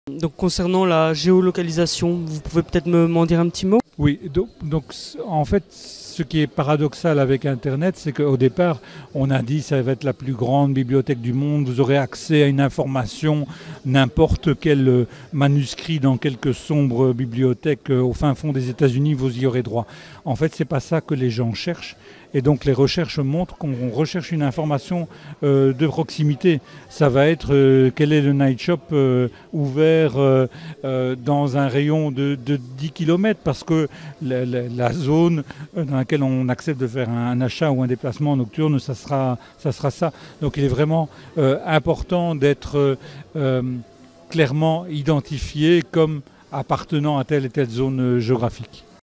Donc concernant la géolocalisation, vous pouvez peut-être m'en dire un petit mot? Oui, donc en fait, ce qui est paradoxal avec Internet, c'est qu'au départ, on a dit ça va être la plus grande bibliothèque du monde, vous aurez accès à une information, n'importe quel manuscrit dans quelque sombre bibliothèque au fin fond des États-Unis, vous y aurez droit. En fait, c'est pas ça que les gens cherchent. Et donc les recherches montrent qu'on recherche une information de proximité. Ça va être quel est le night shop ouvert dans un rayon de 10 km, parce que la zone dans laquelle on accepte de faire un achat ou un déplacement nocturne, ça sera ça. Donc il est vraiment important d'être clairement identifié comme appartenant à telle et telle zone géographique.